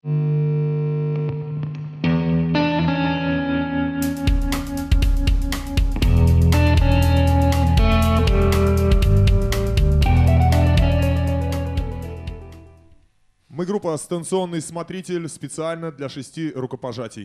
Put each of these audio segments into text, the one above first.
Мы группа «Станционный смотритель» специально для 6 рукопожатий.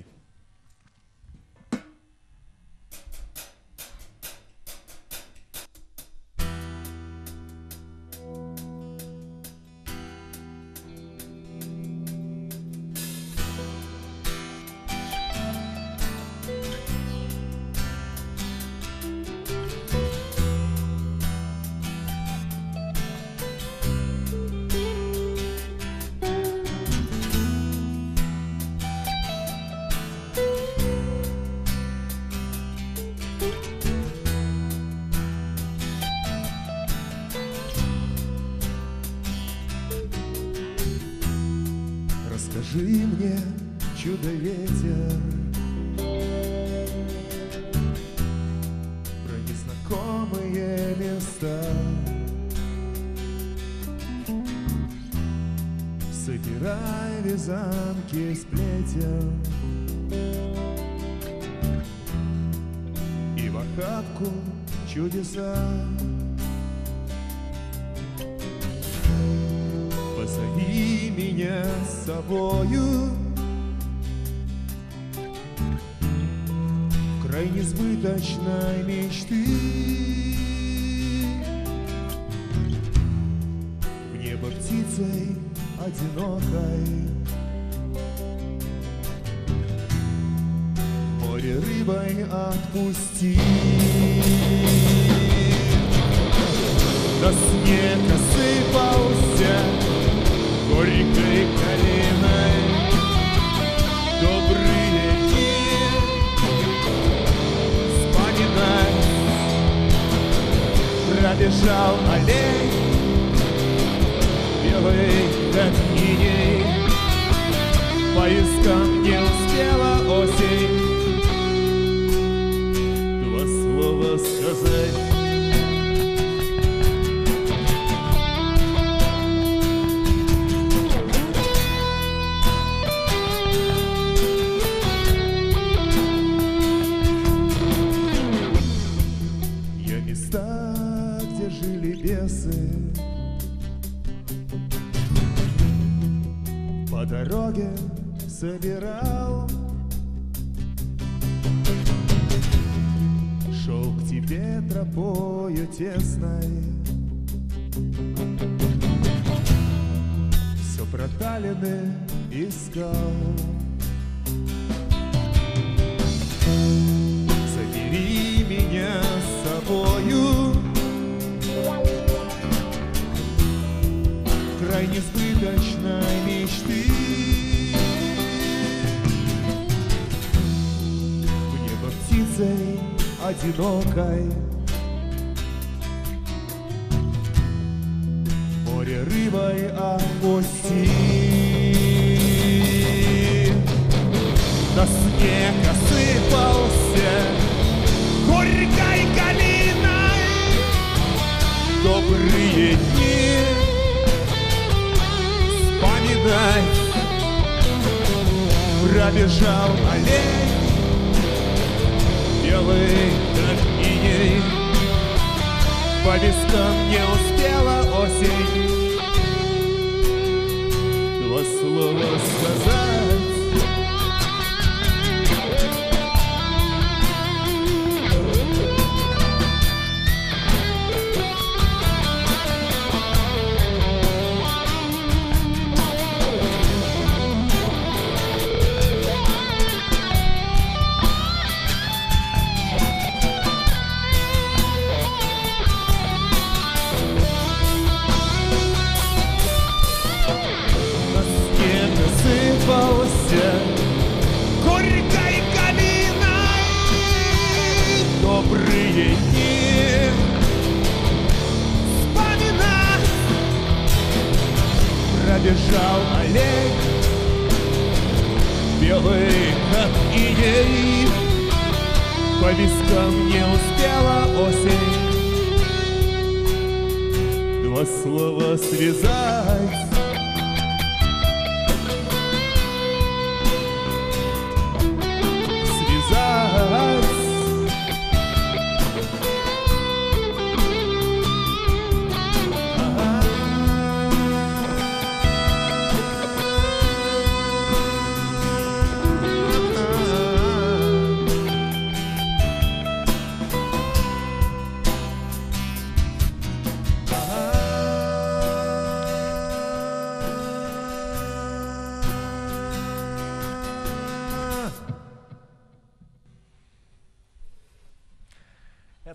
Расскажи мне, чудо-ветер, про незнакомые места. Собирай вязанки сплетен и в охапку чудеса. Позови меня с собою в край несбыточной мечты, в небо птицей одинокой, в море рыбой отпусти. На снег осыпался горькой калиной добрые дни вспоминай. Пробежал олень белый, как иней, поиском не успела осень два слова сказать. Где жили бесы, по дороге собирал, шел к тебе тропою тесной, все проталины искал. Забери меня с собою в край несбыточной мечты, в небо птицей одинокой, в море рыбой отпусти. На снег осыпался горькой калиной добрые дни вспоминай. Пробежал олень белый, как иней, по вискам не успела осень два слова сказать. Горькой калиной добрые дни вспоминай. Пробежал олень белый, как иней, по вискам не успела осень два слова связать.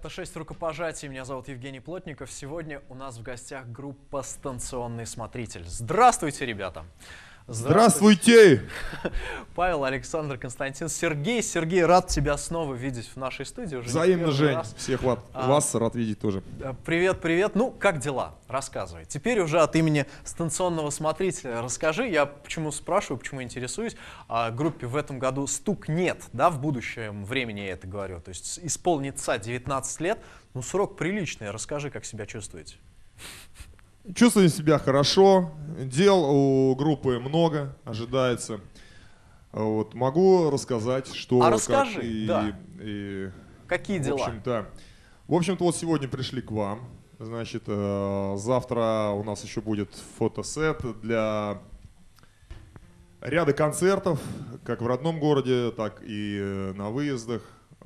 Это 6 рукопожатий. Меня зовут Евгений Плотников. Сегодня у нас в гостях группа «Станционный смотритель». Здравствуйте, ребята! Здравствуйте! Павел, Александр, Константин, Сергей. Сергей, рад тебя снова видеть в нашей студии. Уже взаимно, Жень. Всех вас рад видеть тоже. Привет, привет. Ну, как дела? Рассказывай. Теперь уже от имени станционного смотрителя расскажи. Я почему спрашиваю, почему интересуюсь. Группе в этом году стукнет, да, в будущем времени я это говорю. То есть исполнится 19 лет. Ну, срок приличный. Расскажи, как себя чувствуете. Чувствую себя хорошо, дел у группы много, ожидается. Вот, могу рассказать, что... расскажи, да. Какие дела? В общем-то, вот сегодня пришли к вам. Значит, завтра у нас еще будет фотосет для ряда концертов, как в родном городе, так и на выездах.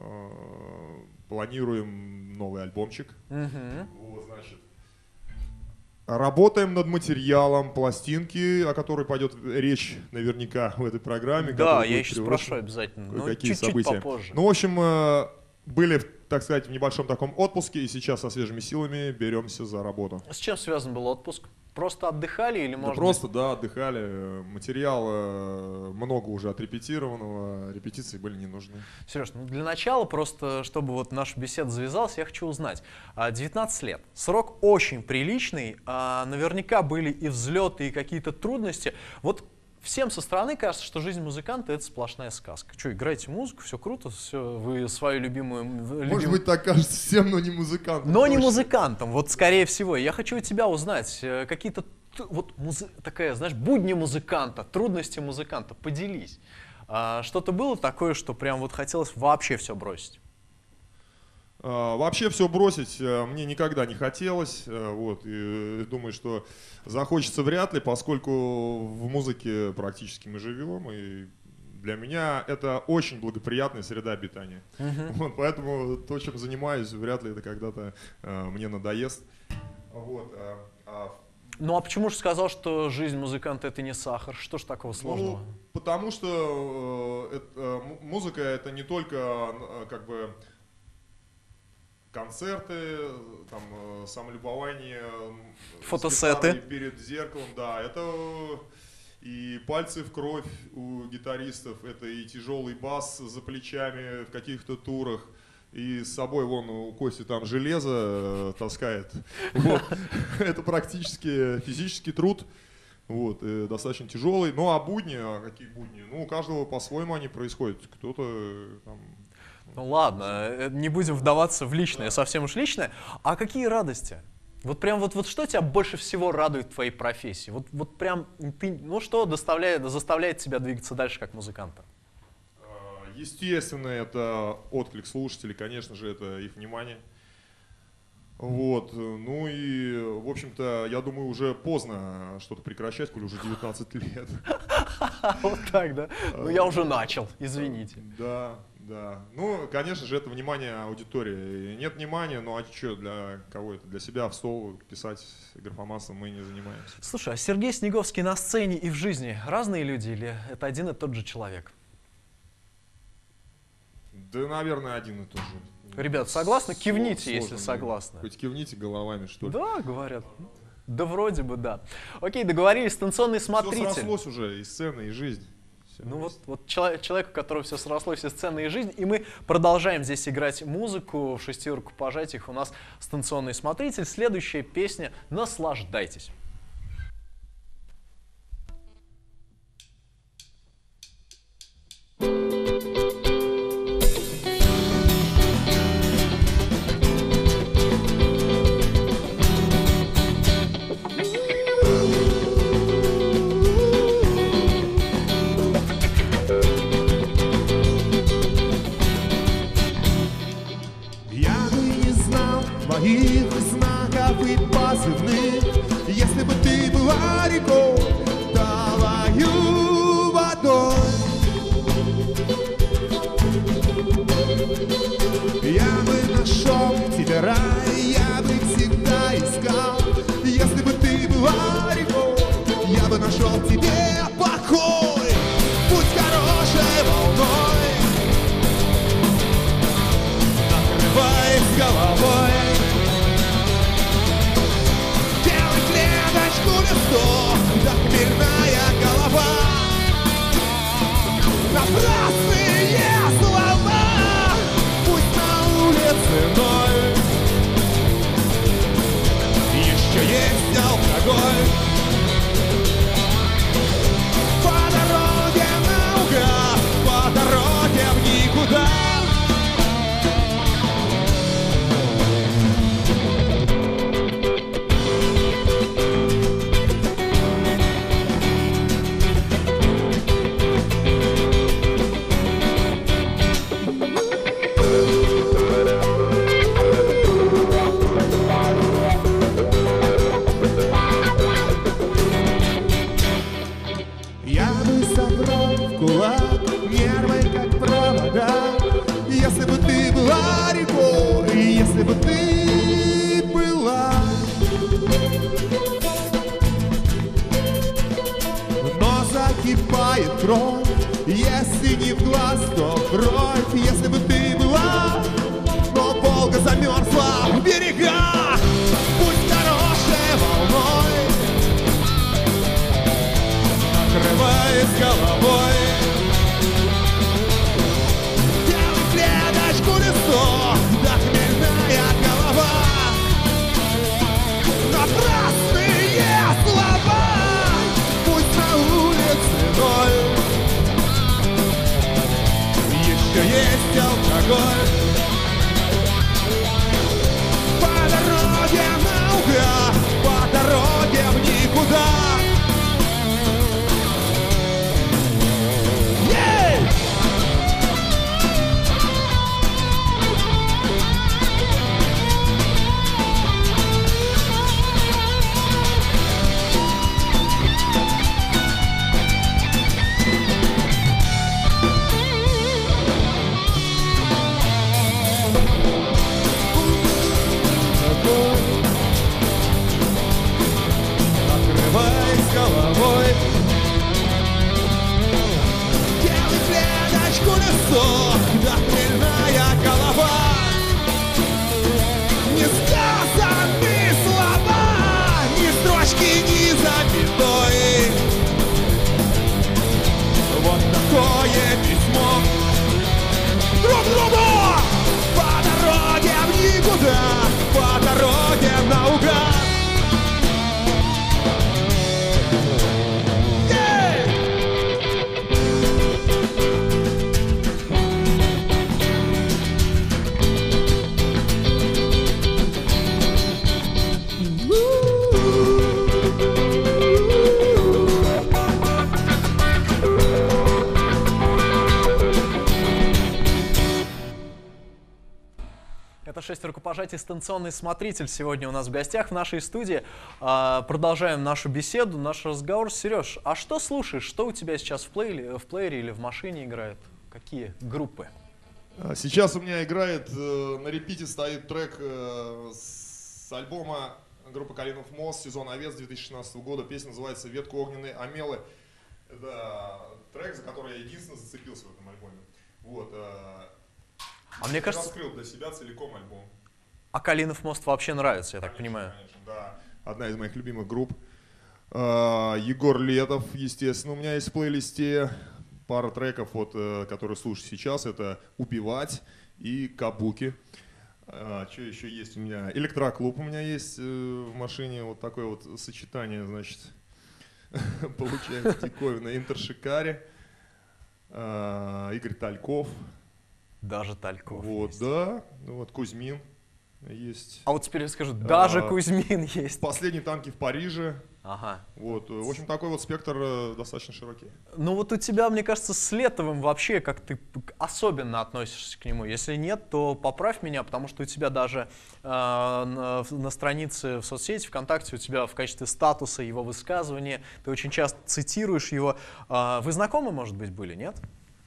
Планируем новый альбомчик. Вот, значит. Работаем над материалом пластинки, о которой пойдет речь наверняка в этой программе. Да, я еще спрошу обязательно. Но чуть-чуть попозже. Ну, в общем, были, так сказать, в небольшом таком отпуске, и сейчас со свежими силами беремся за работу. С чем связан был отпуск? Просто отдыхали или может просто, да, отдыхали. Материала много уже отрепетированного, репетиции были не нужны. Сереж, ну для начала, просто чтобы вот наша беседа завязалась, я хочу узнать. 19 лет, срок очень приличный, наверняка были и взлеты, и какие-то трудности. Вот всем со стороны кажется, что жизнь музыканта — это сплошная сказка. Что, играете музыку, все круто, все, вы свою любимую... Может быть, так кажется всем, но не музыкантам. Но не музыкантам, вот скорее всего. Я хочу у тебя узнать какие-то, вот такая, знаешь, будни музыканта, трудности музыканта. Поделись. Что-то было такое, что прям вот хотелось вообще все бросить? Вообще все бросить мне никогда не хотелось, вот, и думаю, что захочется вряд ли, поскольку в музыке практически мы живем, и для меня это очень благоприятная среда обитания. Вот, поэтому то, чем занимаюсь, вряд ли это когда-то мне надоест. Вот, Ну а почему же сказал, что жизнь музыканта — это не сахар? Что ж такого сложного? Ну, потому что музыка — это не только как бы концерты, там, самолюбование, фотосеты перед зеркалом, да, это и пальцы в кровь у гитаристов, это и тяжелый бас за плечами в каких-то турах, и с собой вон у Кости там железо таскает. Вот. Это практически физический труд, вот, достаточно тяжелый. Ну а будни, какие будни? Ну у каждого по-своему они происходят. Кто-то там... Ну ладно, не будем вдаваться в личное, совсем уж личное. А какие радости? Вот прям вот что тебя больше всего радует в твоей профессии? Вот прям ты, ну что заставляет тебя двигаться дальше как музыканта? Естественно, это отклик слушателей, конечно же, это их внимание. Вот, ну и, в общем-то, я думаю, уже поздно что-то прекращать, коли уже 19 лет. Вот так, да? Ну я уже начал, извините. Да. Да, ну, конечно же, это внимание аудитории. Нет внимания, ну а что, для кого это? Для себя в стол писать графоманством мы не занимаемся. Слушай, а Сергей Снеговский на сцене и в жизни разные люди или это один и тот же человек? Да, наверное, один и тот же. Ребят, согласны? Кивните, если согласны. Хоть кивните головами, что ли. Да, говорят. Да вроде бы, да. Окей, договорились, станционный смотритель. Все срослось уже, и сцена, и жизнь. Ну вот человек, у которого все срослось, и сцена, и жизнь, и мы продолжаем здесь играть музыку в 6 рукопожатиях. У нас станционный смотритель. Следующая песня «Наслаждайтесь». Твоих знаков и позывных, если собрал в кулак нервы, как провода. Если бы ты была рекой, если бы ты была. Но закипает кровь, если не в глаз, то в кровь. Если бы ты была, но Волга замерзла в берега. Пусть хорошей волной накрывает головой. Делай клеточку листок, да хмельная голова. Напрасные слова, пусть на улице ноль, еще есть алкоголь. По дороге наугад, по дороге в никуда. Головой. Делай клеточку листок, да хмельная голова. Не сказанные слова, ни строчки, ни запятой. Вот такое письмо друг другу. По дороге в никуда, по дороге наугад. Это 6 рукопожатий, станционный смотритель сегодня у нас в гостях в нашей студии. Продолжаем нашу беседу, наш разговор. Сереж, а что слушаешь? Что у тебя сейчас в плеере или в машине играет? Какие группы? Сейчас у меня играет, на репите стоит трек с альбома группы Калинов Мост, сезон овец 2016 года. Песня называется «Ветку огненной омелы». Это трек, за который я единственно зацепился в этом альбоме. Вот. А мне кажется, раскрыл для себя целиком альбом. А Калинов Мост вообще нравится, я так понимаю. Конечно, да. Одна из моих любимых групп. Егор Летов, естественно, у меня есть в плейлисте. Пара треков, вот, которые слушаю сейчас, это «Убивать» и «Кабуки». Что еще есть у меня? «Электроклуб» у меня есть в машине. Вот такое вот сочетание, значит, получается, Диковина. «Интершикари», Игорь Тальков. Даже Тальков. Вот, есть. да. Вот Кузьмин есть. А вот теперь я скажу, даже Кузьмин есть. «Последние танки в Париже». Ага. Вот, в общем, такой вот спектр достаточно широкий. Ну вот у тебя, мне кажется, с Летовым вообще, как ты особенно относишься к нему. Если нет, то поправь меня, потому что у тебя даже на странице в соцсети ВКонтакте у тебя в качестве статуса его высказывания, ты очень часто цитируешь его. Вы знакомы, может быть, были, нет?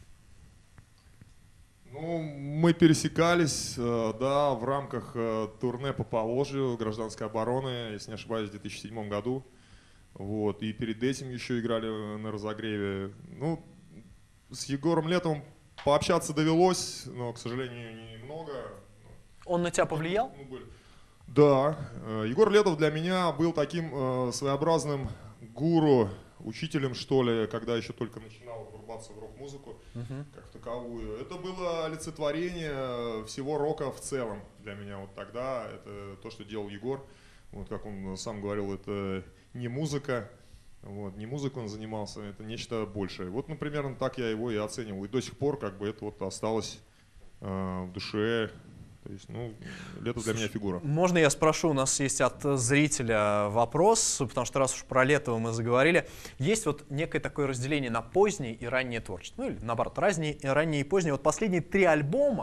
Ну, мы пересекались, да, в рамках турне по Поволжью, гражданской обороны, если не ошибаюсь, в 2007 году. Вот, и перед этим еще играли на разогреве. Ну, с Егором Летовым пообщаться довелось, но, к сожалению, немного. Он на тебя повлиял? Да, Егор Летов для меня был таким своеобразным гуру, учителем, что ли, когда еще только начинал врубаться в рок-музыку как таковую. Это было олицетворение всего рока в целом для меня вот тогда. Это то, что делал Егор. Вот как он сам говорил, это не музыка. Вот, не музыкой он занимался, это нечто большее. Вот, ну, примерно так я его и оценивал. И до сих пор как бы это вот осталось в душе. То есть, ну, Летов для меня фигура. Можно я спрошу, у нас есть от зрителя вопрос, потому что раз уж про Летова мы заговорили, есть вот некое такое разделение на позднее и раннее творчество, ну или наоборот, раннее и позднее. Вот последние 3 альбома,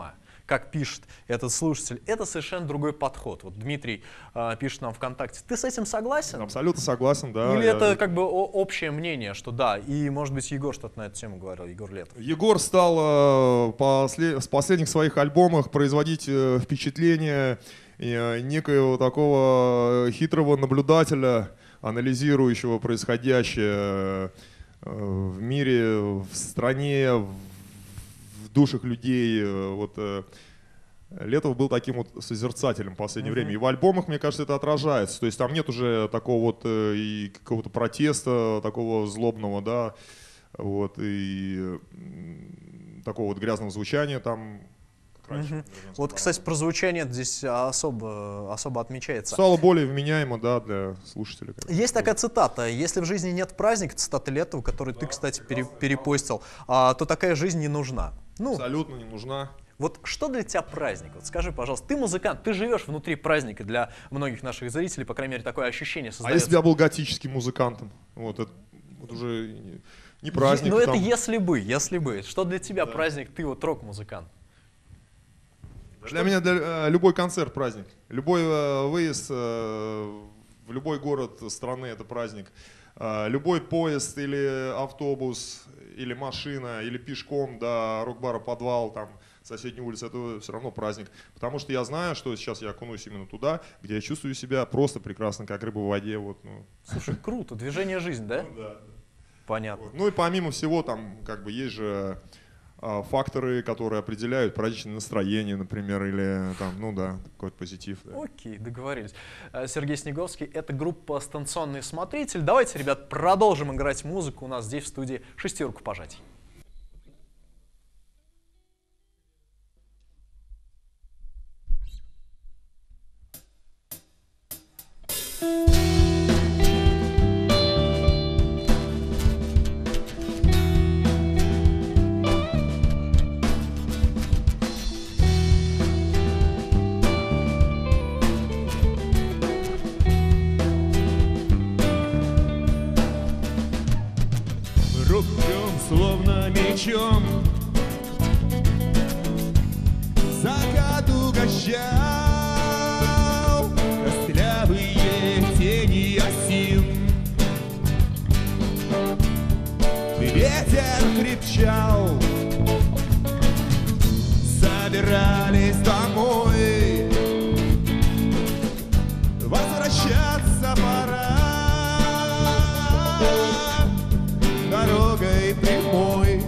как пишет этот слушатель, это совершенно другой подход. Вот Дмитрий пишет нам ВКонтакте. Ты с этим согласен? Абсолютно согласен, да. Или это как бы общее мнение, что да, и может быть Егор что-то на эту тему говорил, Егор Летов. Егор стал в последних своих альбомах производить впечатление некоего такого хитрого наблюдателя, анализирующего происходящее в мире, в стране, в душах людей. Вот Летов был таким вот созерцателем в последнее время. И в альбомах, мне кажется, это отражается. То есть там нет уже такого вот и какого-то протеста, такого злобного, да, вот, и такого вот грязного звучания там. Вот, кстати, про звучание здесь особо отмечается. Стало более вменяемо, да, для слушателя. Есть такая цитата: если в жизни нет праздника, цитата Летова, который ты, кстати, перепостил, то такая жизнь не нужна. Ну, абсолютно не нужна. Вот что для тебя праздник? Вот скажи, пожалуйста, ты музыкант, ты живешь внутри праздника, для многих наших зрителей, по крайней мере, такое ощущение создается. А если бы я был готическим музыкантом? Вот, это вот уже не праздник. Но это если бы. Что для тебя праздник, ты вот рок-музыкант? Для меня любой концерт праздник. Любой выезд в любой город страны — это праздник. Любой поезд или автобус, или машина, или пешком до рок-бара «Подвал», там, соседней улицы — это все равно праздник. Потому что я знаю, что сейчас я окунусь именно туда, где я чувствую себя просто прекрасно, как рыба в воде. Вот, ну. Слушай, круто, движение жизнь, да? Ну, да. Понятно. Вот. Ну и помимо всего, там как бы есть же факторы, которые определяют праздничное настроение, например, или там, ну да, какой-то позитив. Да. Окей, договорились. Сергей Снеговский, это группа «Станционный смотритель». Давайте, ребят, продолжим играть музыку. У нас здесь в студии 6 рукопожатий. Словно мечом закат угощал костлявые тени осин. Ветер крепчал, собирались домой, возвращаться пора. Дорогой прямой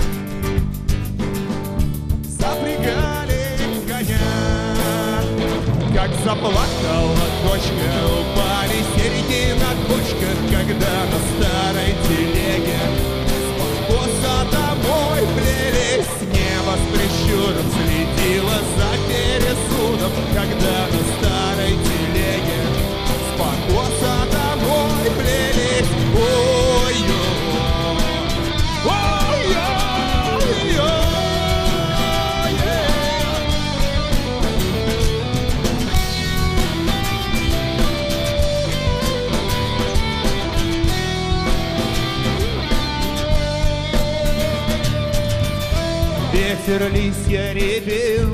запрягали коня, как заплакала дочка, упали серьги на кочках, когда на старой телеге с покоса домой плелись. Небо с прищуром следило за пересудом, когда на старой телеге с покоса домой плелись. Ветер листья репин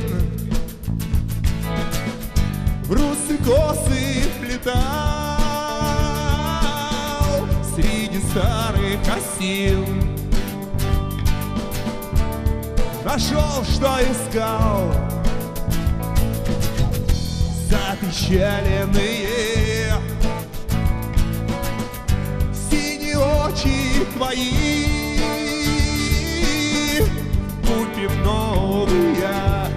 в русы косы вплетал среди старых осин. Нашел, что искал, запечаленные синие очи твои. Купим новые,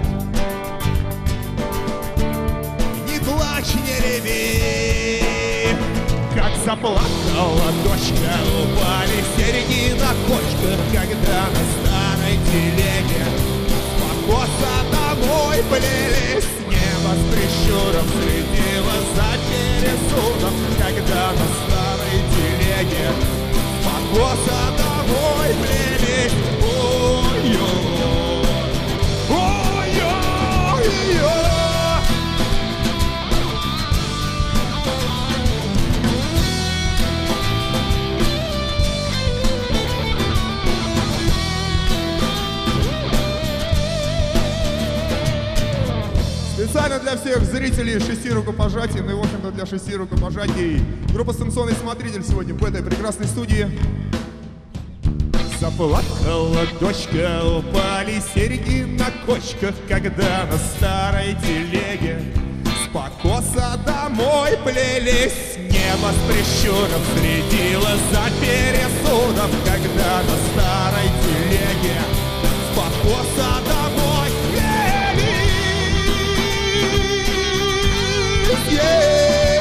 не плачь, не реви, как заплакала дочка, упали серьги на кочках, когда на старой телеге с покоса домой плелись. Небо с прищуром следило за пересудом, когда на старой телеге с покоса домой плелись. специально для всех зрителей 6 рукопожатий, ну и, в общем-то, для 6 рукопожатий. Группа «Станционный смотритель» сегодня в этой прекрасной студии. Заплакала дочка, упали серьги на кочках, когда на старой телеге с покоса домой плелись. Небо с прищуром следило за пересудом, когда на старой телеге с покоса домой плелись.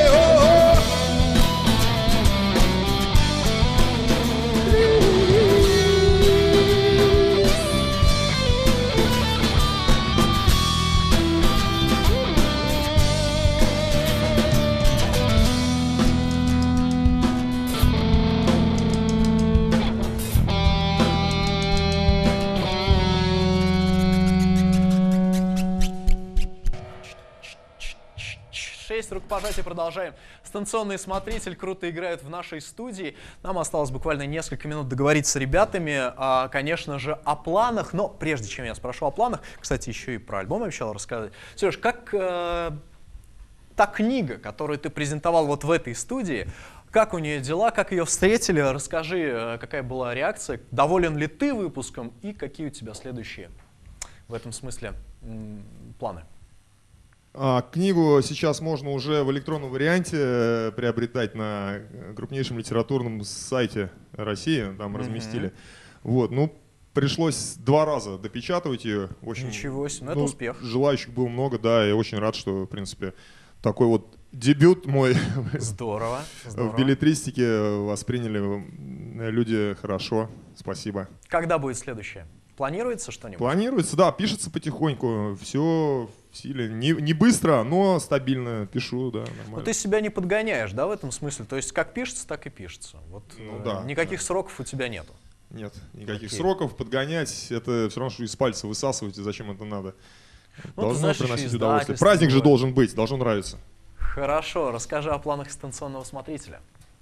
Рукопожатие продолжаем. Станционный смотритель круто играет в нашей студии. Нам осталось буквально несколько минут договориться с ребятами, конечно же, о планах. Но прежде чем я спрошу о планах, кстати, еще и про альбом обещал рассказать. Сереж, как та книга, которую ты презентовал вот в этой студии, как у нее дела, как ее встретили? Расскажи, какая была реакция, доволен ли ты выпуском и какие у тебя следующие в этом смысле планы? Книгу сейчас можно уже в электронном варианте приобретать на крупнейшем литературном сайте России, там разместили. Вот, ну, пришлось 2 раза допечатывать ее. Очень, ничего себе, это успех. Желающих было много, да, я очень рад, что, в принципе, такой вот дебют мой здорово, здорово. В беллетристике восприняли люди хорошо, спасибо. Когда будет следующее? Планируется что-нибудь? Планируется, да, пишется потихоньку, все в силе. Не быстро, но стабильно пишу, да, нормально. Но ты себя не подгоняешь, да, в этом смысле? То есть как пишется, так и пишется. Вот, ну, да, никаких сроков у тебя нету? Нет, никаких сроков. Подгонять, это все равно, что из пальца высасывать, и зачем это надо? Ну, должно приносить удовольствие. Праздник же должен быть, должно нравиться. Хорошо, расскажи о планах станционного смотрителя.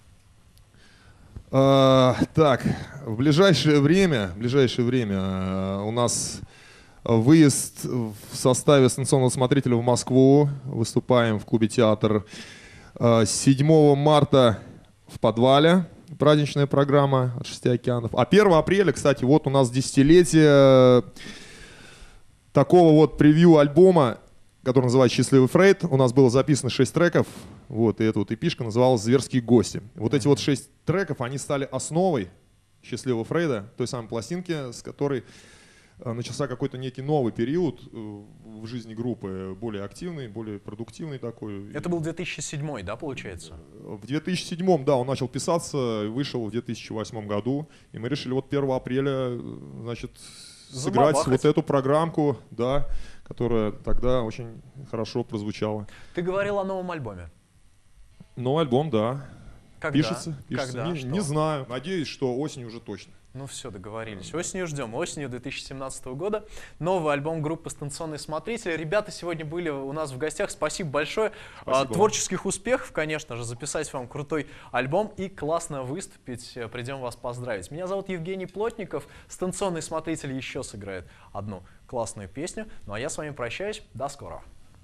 Так, в ближайшее время у нас выезд в составе станционного смотрителя в Москву. Выступаем в клубе «Театр». 7 марта в подвале праздничная программа от 6 океанов. А 1 апреля, кстати, вот у нас 10-летие такого вот превью альбома, который называется «Счастливый Фрейд». У нас было записано 6 треков. Вот, и эта вот эпишка называлась «Зверские гости». Вот эти вот 6 треков, они стали основой «Счастливого Фрейда», той самой пластинки, с которой начался какой-то некий новый период в жизни группы, более активный, более продуктивный такой. Это был 2007, да, получается? В 2007, да, он начал писаться, вышел в 2008 году, и мы решили вот 1 апреля, значит, сыграть вот эту программку, да, которая тогда очень хорошо прозвучала. Ты говорил о новом альбоме. Новый альбом, да. Когда? Пишется. Когда? Не знаю. Надеюсь, что осенью уже точно. Ну все, договорились. Осенью ждем. Осенью 2017 года. Новый альбом группы «Станционный смотритель». Ребята сегодня были у нас в гостях. Спасибо большое. Спасибо. Творческих успехов, конечно же. Записать вам крутой альбом и классно выступить. Придем вас поздравить. Меня зовут Евгений Плотников. «Станционный смотритель» еще сыграет одну классную песню. Ну а я с вами прощаюсь. До скорого.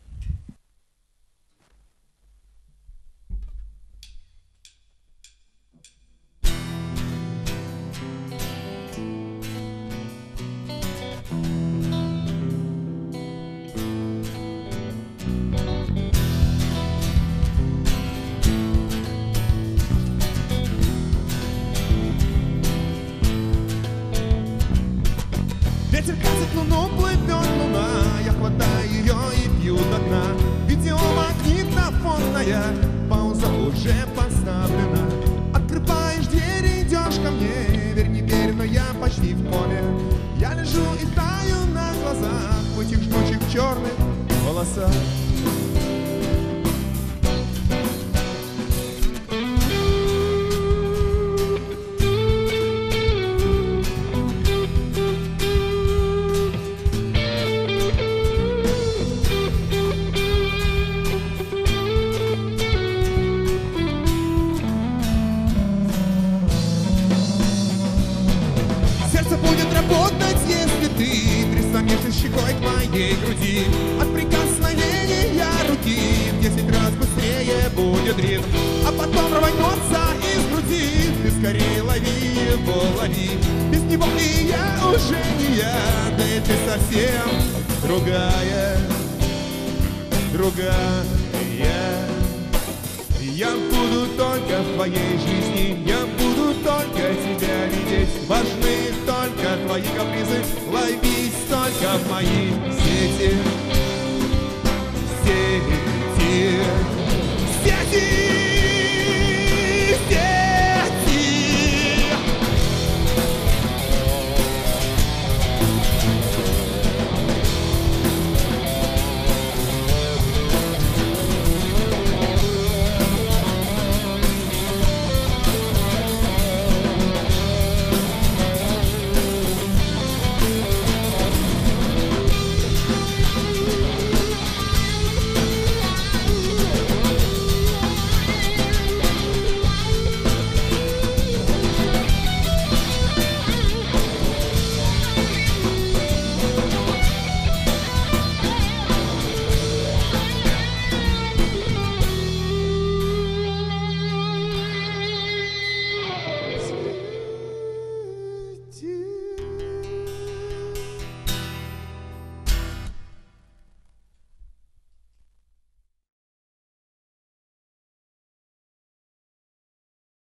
Ветер гасит луну, плывет луна, я хватаю ее и пью до дна. Видеомагнитофонная пауза уже поставлена. Открываешь дверь, идешь ко мне, верь, не верь, но я почти в поле. Я лежу и таю на глазах в этих жгучих черных волосах. Щекой к моей груди. От прикосновения руки, в 10 раз быстрее будет ритм, а потом рванется из груди. Ты скорее лови его, лови, без него и я уже не я, да и ты совсем другая, другая. Я буду только в твоей жизни, я буду только тебя видеть. Важны только твои капризы, ловись только в мои сети, сети.